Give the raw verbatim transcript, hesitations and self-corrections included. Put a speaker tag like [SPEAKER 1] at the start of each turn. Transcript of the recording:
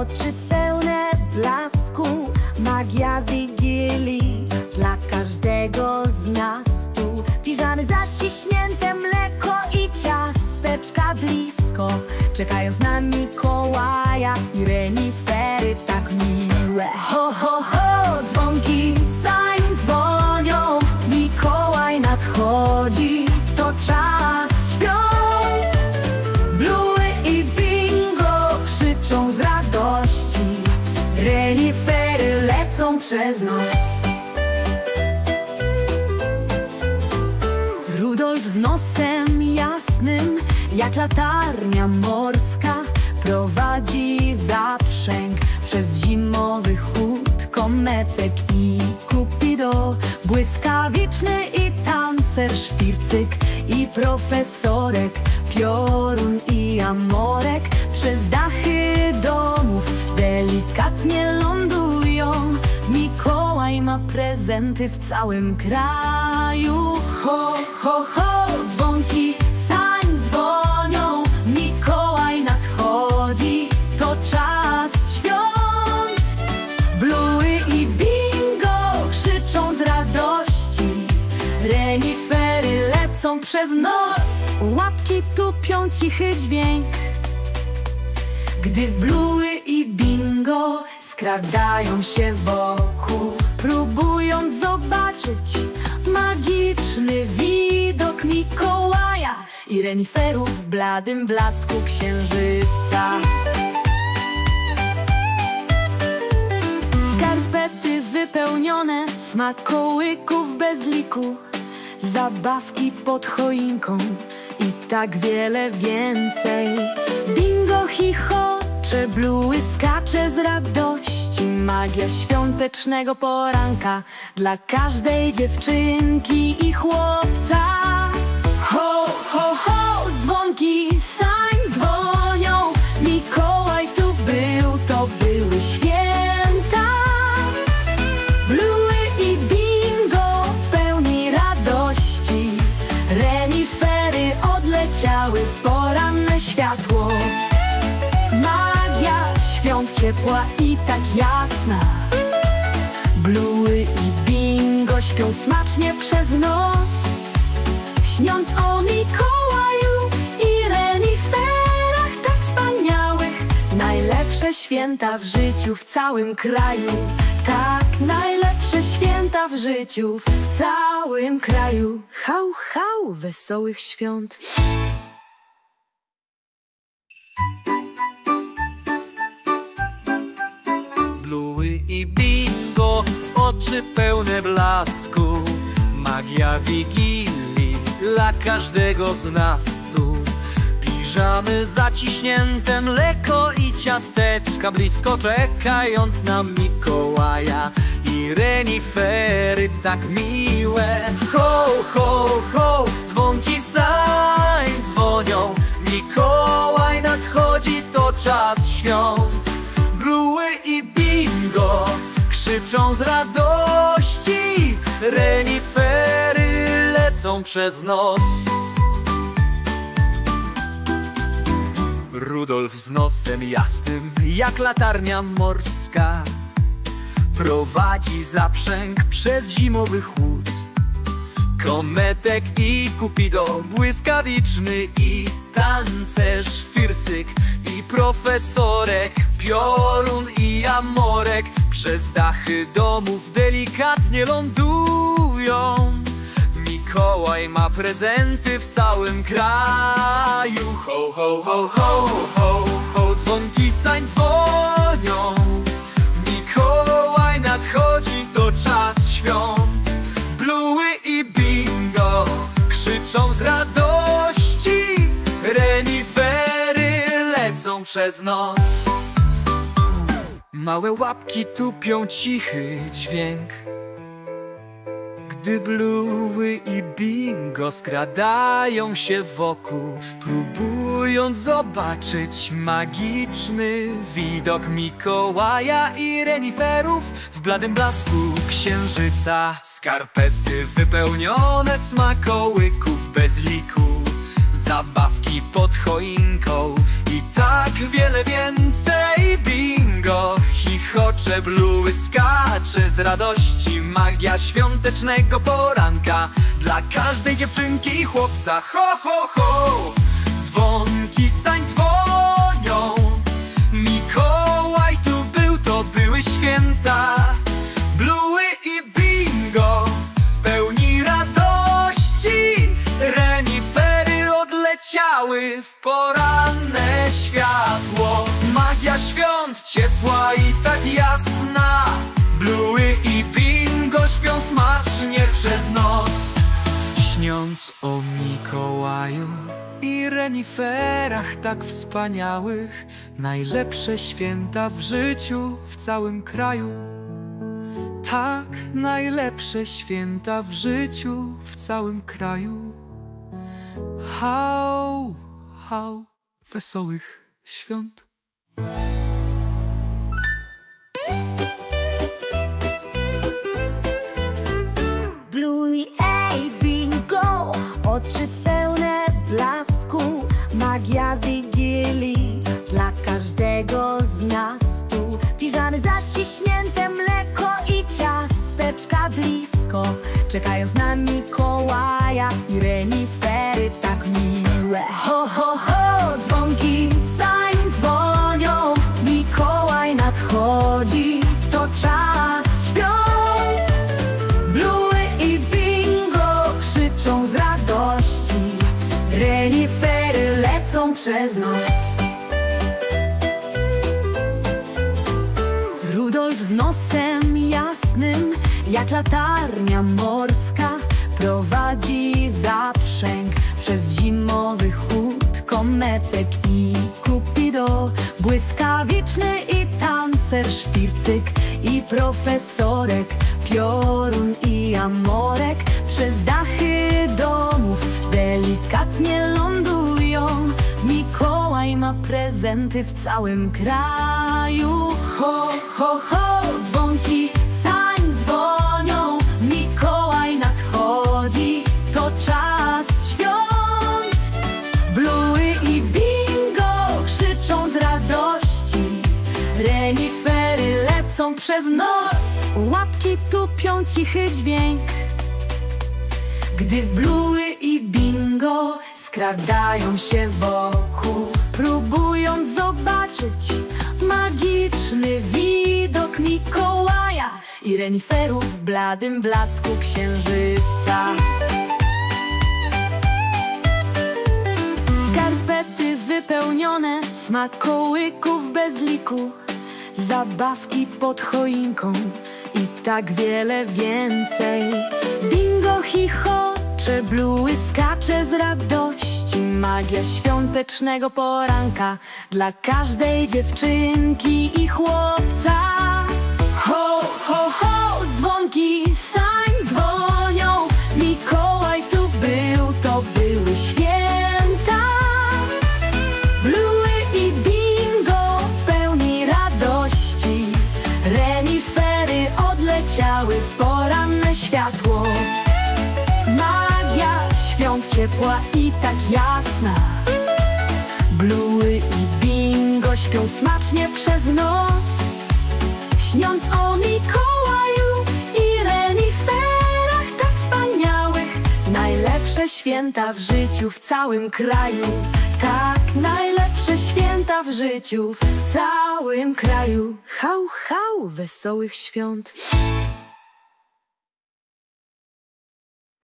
[SPEAKER 1] oczy pełne blasku, magia Wigilii dla każdego z nas tu. Piżamy zaciśnięte, mleko i ciasteczka blisko, czekając na Mikołaja i renifery tak miłe. Ho, ho, ho, dzwonki sań dzwonią, Mikołaj nadchodzi, to czas świąt. Bluey i Bingo krzyczą z radości, renifery lecą przez noc. Rudolf z nosem jasnym, jak latarnia morska, prowadzi zaprzęg przez zimowy chłód. Kometek i Kupido, błyskawiczny i tancerz Fircyk i profesorek, Piorun i Amorek przez dachy domów delikatnie lądują. Mikołaj ma prezenty w całym kraju. Ho, ho, ho, dzwonki sań dzwonią, Mikołaj nadchodzi, to czas świąt. Bluey i Bingo krzyczą z radości, renifery lecą przez noc. Łapki tupią cichy dźwięk, gdy Bluey i Bingo skradają się wokół, próbując zobaczyć magiczny widok Mikołaja i reniferów w bladym blasku księżyca. Skarpety wypełnione smakołyków bez liku, zabawki pod choinką i tak wiele więcej. Bingo chichocze, Bluey skacze z radości, magia świątecznego poranka dla każdej dziewczynki i chłopca. Ho, ho, ho, dzwonki sań dzwonią, Mikołaj tu był, to były święta. Bluey i Bingo w pełni radości, renifery odleciały w poranne światło. Magia świąt ciepła i tak jasna, Bluey i Bingo śpią smacznie przez noc, śniąc o Mikołaju i reniferach tak wspaniałych. Najlepsze święta w życiu w całym kraju, tak, najlepsze święta w życiu w całym kraju. Hał, hał, wesołych świąt.
[SPEAKER 2] Bluey i Bingo, oczy pełne blasku, magia Wigilii dla każdego z nas tu. Piżamy zaciśnięte, mleko i ciasteczka blisko, czekając na Mikołaja i renifery tak miłe. Ho, ho, ho, dzwonki sań dzwonią, Mikołaj nadchodzi, to czas świąt. Bluey i Bingo krzyczą z radości, renifery lecą przez noc. Rudolf z nosem jasnym, jak latarnia morska, prowadzi zaprzęg przez zimowy chłód. Kometek i Kupido, błyskawiczny i tancerz Fircyk i profesorek, Piorun i Amorek przez dachy domów delikatnie lądują. Mikołaj ma prezenty w całym kraju. Ho, ho, ho, ho, ho, ho, dzwonki sań dzwonią, Mikołaj nadchodzi, to czas świąt. Bluey i Bingo krzyczą z radości, renifery lecą przez noc. Małe łapki tupią cichy dźwięk, gdy Bluey i Bingo skradają się wokół, próbując zobaczyć magiczny widok Mikołaja i reniferów w bladym blasku księżyca. Skarpety wypełnione smakołyków bez liku, zabawki pod choinką i tak wiele więcej. Bingo bingo, chichocze, Bluey skacze z radości. Magia świątecznego poranka dla każdej dziewczynki i chłopca. Ho, ho, ho! Dzwonki sań dzwonią, Mikołaj tu był, to były święta. Bluey i bingo pełni radości, renifery odleciały w poranne światło. Magia świąt ciepła i tak jasna, Bluey i bingo śpią smacznie przez noc. Śniąc o Mikołaju i reniferach tak wspaniałych, najlepsze święta w życiu w całym kraju. Tak, najlepsze święta w życiu w całym kraju. Hał, hał, wesołych świąt.
[SPEAKER 3] Bluey, ej, bingo, oczy pełne blasku. Magia Wigilii dla każdego z nas tu. Piżamy zaciśnięte, mleko i ciasteczka blisko, czekając na Mikołaja i renifery tak miłe. Ho, ho, ho, dzwonki sań dzwonią, Mikołaj nadchodzi, to czas świąt. Bluey i bingo krzyczą z radości, renifery lecą przez noc. Rudolf z nosem jasnym, jak latarnia morska, prowadzi zaprzęg przez zimowy chód kometek i Kupido. Błyskawiczny i tancer Śwircyk i profesorek, Piorun i Amorek przez dachy domów delikatnie lądują. Mikołaj ma prezenty w całym kraju. Ho, ho, ho, dzwonki sań dzwonią, Mikołaj nadchodzi, to czas świąt. Bluey i bingo krzyczą z radości, renifery lecą przez noc. Łapki tupią cichy dźwięk, gdy Bluey i bingo skradają się wokół, próbując zobaczyć magiczny widok Mikołaja i reniferów w bladym blasku księżyca. Skarpety wypełnione smakołyków bez liku, zabawki pod choinką i tak wiele więcej. Bingo chichocze, Bluey skacze z radości. Magia świątecznego poranka dla każdej dziewczynki i chłopca. Ho, ho, ho, dzwonki sań dzwonią, Mikołaj tu był, to były święta. Bluey i bingo pełni radości, renifery odleciały w poranne światło. Magia świąt ciepła i tak jasna, Bluey i bingo śpią smacznie przez noc. Śniąc o Mikołaju i reniferach tak wspaniałych, najlepsze święta w życiu w całym kraju. Tak, najlepsze święta w życiu w całym kraju. Hał, hał, wesołych świąt.